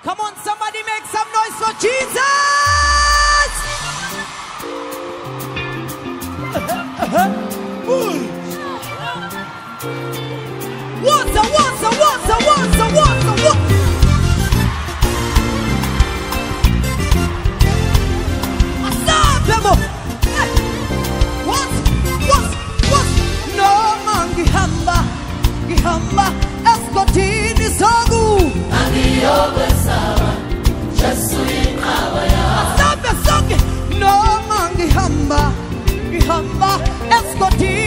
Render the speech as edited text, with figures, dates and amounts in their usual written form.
Come on, somebody make some noise for Jesus! Water, water, water, water, water, water. What? No man gihamba escotini sogu. Aniobe sawa, Jesu ikawaya. Asabe songe. No man gihamba escotini.